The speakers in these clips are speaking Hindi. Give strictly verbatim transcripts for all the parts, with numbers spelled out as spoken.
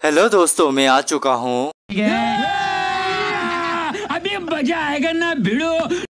हेलो दोस्तों, मैं आ चुका हूँ। अभी मजा आएगा ना भिड़ो।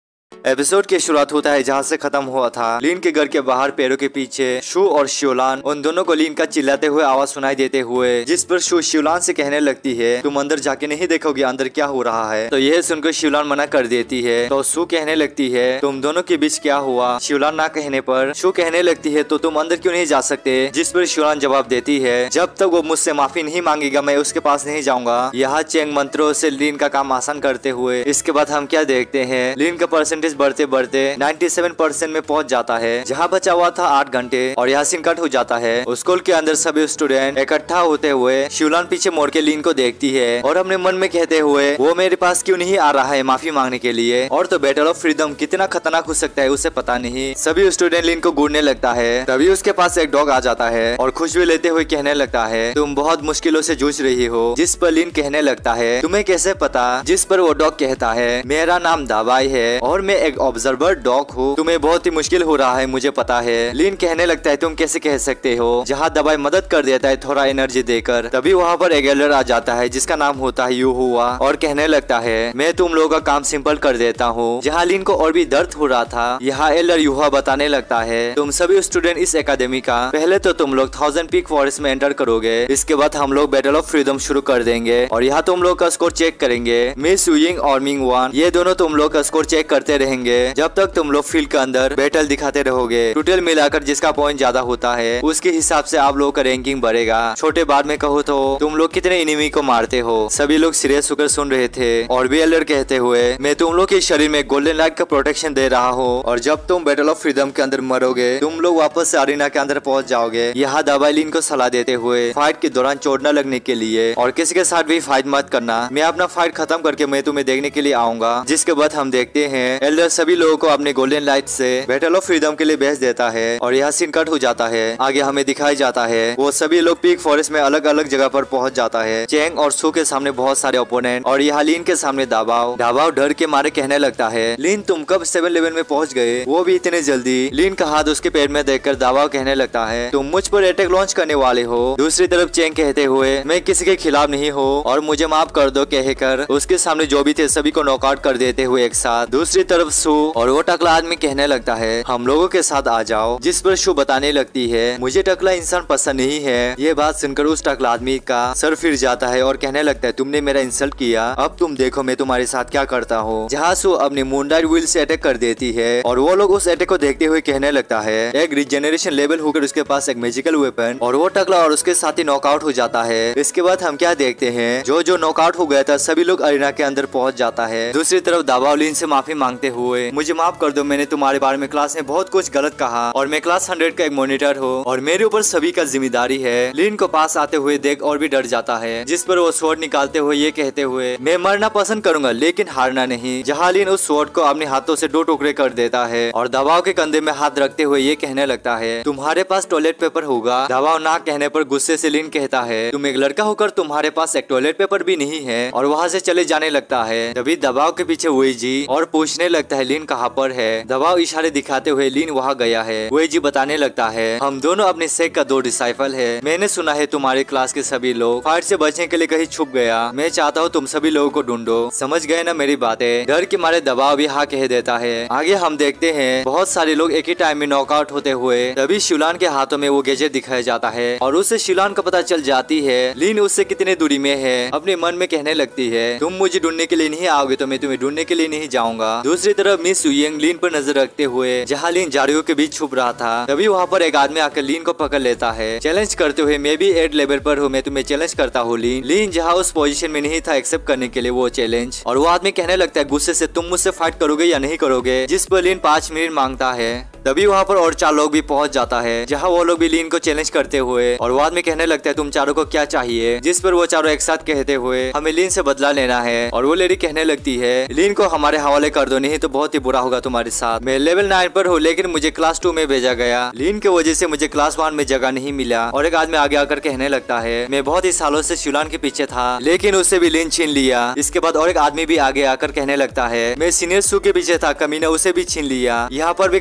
एपिसोड की शुरुआत होता है जहाँ से खत्म हुआ था। लीन के घर के बाहर पेड़ों के पीछे शू और शिवलान उन दोनों को लीन का चिल्लाते हुए आवाज सुनाई देते हुए, जिस पर शू शिवलान से कहने लगती है तुम अंदर जाके नहीं देखोगे अंदर क्या हो रहा है। तो यह सुनकर शिवलान मना कर देती है। तो शू कहने लगती है तुम दोनों के बीच क्या हुआ। शिवलान ना कहने पर शू कहने लगती है तो तुम अंदर क्यों नहीं जा सकते, जिस पर शिवलान जवाब देती है जब तक वो मुझसे माफी नहीं मांगेगा मैं उसके पास नहीं जाऊंगा। यहाँ चेंग मंत्रों से लीन का काम आसान करते हुए इसके बाद हम क्या देखते हैं, लीन का परसेंटेज बढ़ते बढ़ते सत्तानवे परसेंट में पहुंच जाता है। जहां बचा हुआ था आठ घंटे और यहाँ सीन कट हो जाता है। स्कूल के अंदर सभी स्टूडेंट इकट्ठा होते हुए शिवलान पीछे मोड़ के लीन को देखती है और अपने मन में कहते हुए वो मेरे पास क्यों नहीं आ रहा है माफी मांगने के लिए, और तो बैटल ऑफ फ्रीडम कितना खतरनाक हो सकता है उसे पता नहीं। सभी स्टूडेंट लीन को घूरने लगता है। तभी उसके पास एक डॉग आ जाता है और खुशबू लेते हुए कहने लगता है तुम बहुत मुश्किलों से जूझ रही हो, जिस पर लीन कहने लगता है तुम्हें कैसे पता, जिस पर वो डॉग कहता है मेरा नाम दाबाई है और मैं एक ऑब्जर्वर डॉग हूँ, तुम्हें बहुत ही मुश्किल हो रहा है मुझे पता है। लीन कहने लगता है तुम कैसे कह सकते हो, जहाँ दबाई मदद कर देता है थोड़ा एनर्जी देकर। तभी वहाँ पर एक एल्डर आ जाता है जिसका नाम होता है यू हुआ और कहने लगता है मैं तुम लोगों का काम सिंपल कर देता हूँ। जहाँ लीन को और भी दर्द हो रहा था, यहाँ एल्डर यूहा बताने लगता है तुम सभी स्टूडेंट इस एकेडमी का पहले तो तुम लोग थाउजेंड पीक फॉरेस्ट में एंटर करोगे, इसके बाद हम लोग बैटल ऑफ फ्रीडम शुरू कर देंगे और यहाँ तुम लोग का स्कोर चेक करेंगे। मिस युइंग और मिंग वान ये दोनों तुम लोग का स्कोर चेक करते रहेंगे जब तक तुम लोग फील्ड के अंदर बैटल दिखाते रहोगे। टोटल मिलाकर जिसका पॉइंट ज्यादा होता है उसके हिसाब से आप लोगों का रैंकिंग बढ़ेगा। छोटे बात में कहो तो तुम लोग कितने एनिमी को मारते हो। सभी लोग सीरियस होकर सुन रहे थे और भी एल्डर कहते हुए मैं तुम लोग के शरीर में गोल्डन लाइट का प्रोटेक्शन दे रहा हूँ और जब तुम बैटल ऑफ फ्रीडम के अंदर मरोगे तुम लोग वापस से अरीना के अंदर पहुंच जाओगे। यहाँ दबाई लीन को सलाह देते हुए फाइट के दौरान चोट न लगने के लिए और किसी के साथ भी फाइट मत करना, मैं अपना फाइट खत्म करके मैं तुम्हें देखने के लिए आऊंगा। जिसके बाद हम देखते हैं एल्डर सभी लोगों को अपने गोल्डन लाइट से बैटल ऑफ फ्रीडम के लिए भेज देता है और यहाँ सीन कट हो जाता है। आगे हमें दिखाई जाता है वो सभी लोग पीक फॉरेस्ट में अलग अलग जगह पर पहुंच जाता है। चेंग और सू के सामने बहुत सारे ओपोनेंट और यहाँ लीन के सामने दाबाव दाबाव डर के मारे कहने लगता है लीन तुम कब सेवन लेवल में पहुंच गए, वो भी इतने जल्दी। लीन का हाथ उसके पैर में देखकर दाबाव कहने लगता है तुम मुझ पर अटैक लॉन्च करने वाले हो। दूसरी तरफ चेंग कहते हुए मैं किसी के खिलाफ नहीं हूँ और मुझे माफ कर दो कहकर उसके सामने जो भी थे सभी को नॉकआउट कर देते हुए एक साथ। दूसरी तरफ सू और वो टकला आदमी कहने लगता है हम लोगों के साथ आ जाओ, जिस पर शू बताने लगती है मुझे टकला इंसान पसंद नहीं है। ये बात सुनकर उस टकला आदमी का सर फिर जाता है और कहने लगता है तुमने मेरा इंसल्ट किया, अब तुम देखो मैं तुम्हारे साथ क्या करता हूँ। जहाँ शू अपनी मूनलाइट व्हील से अटैक कर देती है और वो लोग उस अटैक को देखते हुए कहने लगता है एक रिजेनरेशन लेवल होकर उसके पास एक मैजिकल वेपन और वो टकला और उसके साथ ही नॉकआउट हो जाता है। इसके बाद हम क्या देखते हैं जो जो नॉकआउट हो गया था सभी लोग अरीना के अंदर पहुंच जाता है। दूसरी तरफ दाबाव लीन से माफी मांगते हुए मुझे माफ कर दो, मैंने तुम्हारे बारे में क्लास में बहुत कुछ गलत कहा और मैं क्लास हंड्रेड का एक मॉनिटर हूँ और मेरे ऊपर सभी का जिम्मेदारी है। लीन को पास आते हुए देख और भी डर जाता है, जिस पर वो स्वॉर्ड निकालते हुए ये कहते हुए मैं मरना पसंद करूंगा लेकिन हारना नहीं। जहाँ लीन उस स्वॉर्ड को अपने हाथों से दो टुकड़े कर देता है और दबाव के कंधे में हाथ रखते हुए ये कहने लगता है तुम्हारे पास टॉयलेट पेपर होगा। दबाव ना कहने पर गुस्से से लीन कहता है तुम एक लड़का होकर तुम्हारे पास एक टॉयलेट पेपर भी नहीं है और वहाँ से चले जाने लगता है। तभी दबाव के पीछे वेजी और पूछने लगता है लीन कहाँ पर है। दबाव इशारे दिखाते हुए लीन वहाँ गया है। वेजी बताने लगता है हम दोनों अपने सेक का दो डिसाइपल है, मैंने सुना है तुम्हारे क्लास के सभी लोग फाइट से बचने के लिए कहीं छुप गया, मैं चाहता हूँ तुम सभी लोगों को ढूंढो। समझ गए ना मेरी बातें। डर के मारे दबाव भी हाँ कह देता है। आगे हम देखते हैं बहुत सारे लोग एक ही टाइम में नॉकआउट होते हुए। तभी शिवलान के हाथों में वो गैजेट दिखाया जाता है और उससे शिवलान का पता चल जाती है लीन उससे कितने दूरी में है। अपने मन में कहने लगती है तुम मुझे ढूंढने के लिए नहीं आओगे तो मैं तुम्हें ढूंढने के लिए नहीं जाऊंगा। दूसरी तरफ मिस युइंग लीन पर नजर रखते हुए जहाँ लीन झाड़ियों के बीच छुप रहा था, तभी वहाँ पर एक आदमी आकर लीन को पकड़ लेता है चैलेंज करते हुए मैं भी एट लेवल पर हूँ, मैं तुम्हें चैलेंज करता हूँ। लीन लीन जहाँ उस पोजीशन में नहीं था एक्सेप्ट करने के लिए वो चैलेंज और वो आदमी कहने लगता है गुस्से से तुम मुझसे फाइट करोगे या नहीं करोगे, जिस पर लीन पाँच मिनट मांगता है। तभी वहाँ पर और चार लोग भी पहुंच जाता है जहाँ वो लोग भी लीन को चैलेंज करते हुए और बाद में कहने लगता है तुम चारों को क्या चाहिए, जिस पर वो चारों एक साथ कहते हुए हमें लीन से बदला लेना है। और वो लेडी कहने लगती है लीन को हमारे हवाले कर दो नहीं तो बहुत ही बुरा होगा तुम्हारे साथ। मैं लेवल नाइन पर हूँ लेकिन मुझे क्लास टू में भेजा गया, लीन की वजह से मुझे क्लास वन में जगह नहीं मिला। और एक आदमी आगे आकर कहने लगता है मैं बहुत ही सालों से शिवलान के पीछे था लेकिन उससे भी लीन छीन लिया। इसके बाद और एक आदमी भी आगे आकर कहने लगता है मैं सीनियर सू के पीछे था, कमीना उसे भी छीन लिया। यहाँ पर भी खत्म नहीं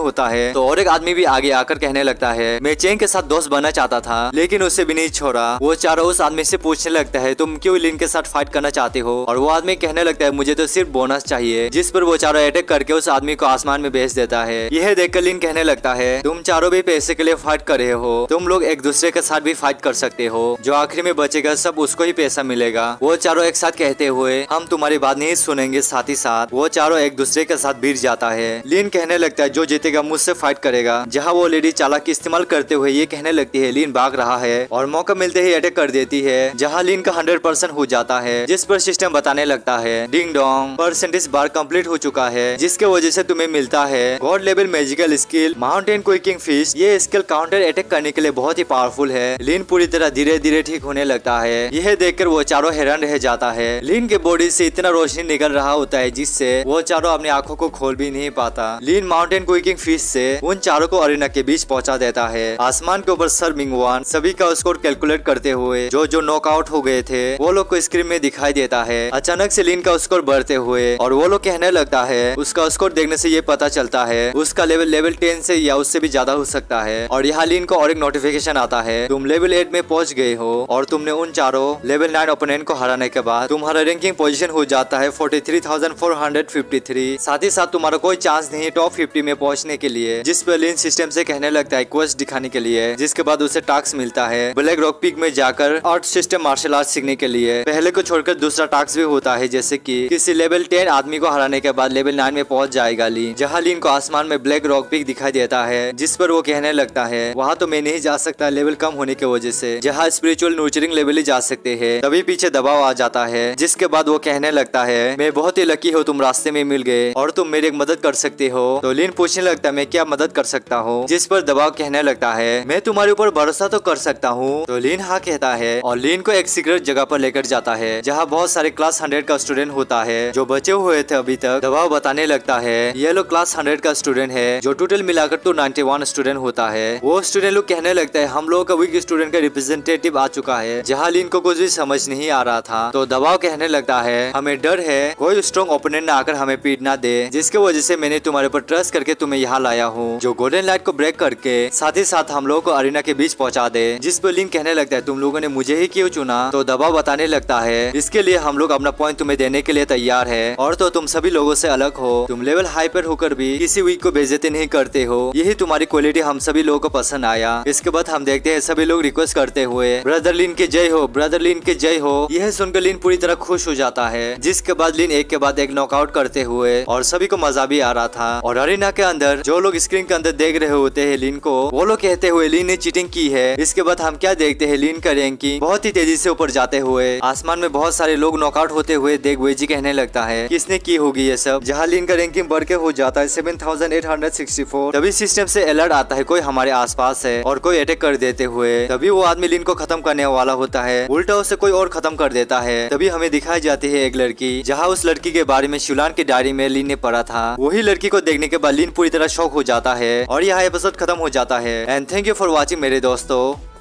होता है तो और एक आदमी भी आगे आकर कहने लगता है मैं चेंग के साथ दोस्त बनना चाहता था लेकिन उसे भी नहीं छोड़ा। वो चारों उस आदमी से पूछने लगता है तुम क्यों लिन के साथ फाइट करना चाहते हो, और वो आदमी कहने लगता है मुझे तो सिर्फ बोनस चाहिए, जिस पर वो चारों अटैक करके उस आदमी को आसमान में भेज देता है। यह देखकर लिन कहने लगता है तुम चारों भी पैसे के लिए फाइट कर रहे हो, तुम लोग एक दूसरे के साथ भी फाइट कर सकते हो, जो आखिरी में बचेगा सब उसको ही पैसा मिलेगा। वो चारों एक साथ कहते हुए हम तुम्हारी बात नहीं सुनेंगे, साथ ही साथ वो चारों एक दूसरे के साथ भिड़ जाता है। लिन कहने लगता है जो जीतेगा मुझसे फाइट करेगा। जहाँ वो लेडी चालाकी इस्तेमाल करते हुए ये कहने लगती है लिन भाग रहा है और मौका मिलते ही अटैक कर देती है, जहाँ लिन का हंड्रेड परसेंट हो जाता है, जिस पर सिस्टम बताने लगता है ding dong percentage bar complete हो चुका है, जिसके वजह से तुम्हें मिलता है god level magical skill mountain quicking fish. ये स्किल काउंटर अटैक करने के लिए बहुत ही पावरफुल है। लिन पूरी तरह धीरे धीरे ठीक होने लगता है। यह देखकर वो चारों हैरान रह जाता है। लिन के बॉडी से इतना रोशनी निकल रहा होता है जिससे वो चारों अपनी आंखों को खोल भी नहीं पाता। लिन माउंटेन क्विकिंग फिश से उन चारों को अरीना के बीच पहुंचा देता है। आसमान के ऊपर सर मिंगवान सभी का स्कोर कैलकुलेट करते हुए जो जो नॉकआउट हो गए थे वो लोग को स्क्रीन में दिखाई देता है। अचानक से लिन का स्कोर बढ़ते हुए और वो लोग कहने लगता है उसका स्कोर देखने से ये पता चलता है उसका लेवल लेवल टेन से या उससे भी ज्यादा हो सकता है। और यहाँ लिन को और एक नोटिफिकेशन आता है तुम लेवल एट में पहुंच गए हो और तुमने उन चारों लेवल नाइन ओपोनेंट को हराने के बाद तुम्हारा रैंकिंग पोजीशन हो जाता है forty three thousand four hundred fifty three. साथ ही साथ तुम्हारा कोई चांस नहीं टॉप फिफ्टी में पहुंचने के लिए, जिस पर लिन सिस्टम से कहने लगता है क्वेस्ट दिखाने के लिए, जिसके बाद उसे टास्क मिलता है ब्लैक रॉक पीक में जाकर आर्ट सिस्टम मार्शल आर्ट सीखने के लिए। पहले को छोड़कर दूसरा टास्क भी होता है जैसे कि किसी लेवल टेन आदमी को हराने के बाद लेवल नाइन में पहुंच जाएगा लिन, जहाँ लिन को आसमान में ब्लैक रॉक पीक दिखाई देता है, जिस पर वो कहने लगता है वहाँ तो मैं नहीं जा सकता लेवल कम होने की वजह से, जहाँ स्पिरिचुअल नर्चरिंग लेवल ही जा सकते हैं। तभी पीछे दबाव आ जाता है, जिसके बाद वो कहने लगता है मैं बहुत ही लकी हूँ तुम रास्ते में मिल गए और तुम मेरी एक मदद कर सकते हो। तो लिन पूछने लगता है मैं क्या मदद कर सकता हूँ, जिस पर दबाव कहने लगता है मैं तुम्हारे ऊपर भरोसा तो कर सकता हूँ। तो लिन हाँ कहता है और लिन को एक सीक्रेट जगह पर लेकर जाता है जहाँ बहुत सारे क्लास हंड्रेड का स्टूडेंट होता है जो बचे हुए थे अभी तक। दबाव बताने लगता है ये लोग क्लास हंड्रेड का स्टूडेंट है जो टोटल मिलाकर तो नाइन्टी वन स्टूडेंट होता है। वो स्टूडेंट लोग कहने लगता है हम लोगों का वीक स्टूडेंट का रिप्रेजेंटेटिव आ चुका है, जहाँ लिन को कुछ भी समझ नहीं आ रहा था। तो दबाव कहने लगता है हमें डर है कोई स्ट्रॉन्ग ओपोनेंट ना आकर हमें पीट ना दे, जिसके वजह से मैंने तुम्हारे ऊपर ट्रस्ट करके तुम्हें यहाँ लाया हूँ, जो गोल्डन लाइट को ब्रेक करके साथ ही साथ हम लोगों को अरीना के बीच पहुँचा दे। जिस पर लिन कहने लगता है तुम लोगों ने मुझे ही क्यों चुना। तो दबाव बताने लगता है इसके लिए हम लोग अपना पॉइंट तुम्हें देने के लिए तैयार है, और तो तुम सभी लोगों से अलग हो, तुम लेवल हाई पर होकर भी किसी वीक को बेइज्जती नहीं करते हो, यही तुम्हारी क्वालिटी हम सभी लोगों को पसंद आया। इसके बाद हम देखते हैं सभी लोग रिक्वेस्ट करते हुए ब्रदर लिन के जय हो, ब्रदर लिन के जय हो। यह सुनकर लिन पूरी तरह खुश हो जाता है, जिसके बाद लिन एक के बाद एक नॉकआउट करते हुए और सभी को मजा भी आ रहा था। और अरीना के अंदर जो लोग स्क्रीन के अंदर देख रहे होते हैं लिन को, वो लोग कहते हुए लिन ने चीटिंग की है। इसके बाद हम क्या देखते हैं लिन का रैंकिंग बहुत ही तेजी से ऊपर जाते हुए। आसमान में बहुत सारे लोग नॉकआउट होते हुए देख वेजी कहने लगता है किसने की होगी ये सब, जहाँ लिन का रैंकिंग बढ़ के हो जाता है seven thousand eight hundred sixty four. तभी सिस्टम से अलर्ट आता है कोई हमारे आसपास है और कोई अटैक कर देते हुए। तभी वो आदमी लिन को खत्म करने वाला होता है, उल्टा उसे कोई और खत्म कर देता है। तभी हमें दिखाई जाती है एक लड़की, जहाँ उस लड़की के बारे में शिवलान की डायरी में लिन ने पढ़ा था। वही लड़की को देखने के बाद लिन पूरी तरह शॉक हो जाता है और यह एपिसोड खत्म हो जाता है। And thank you for watching मेरे दोस्तों।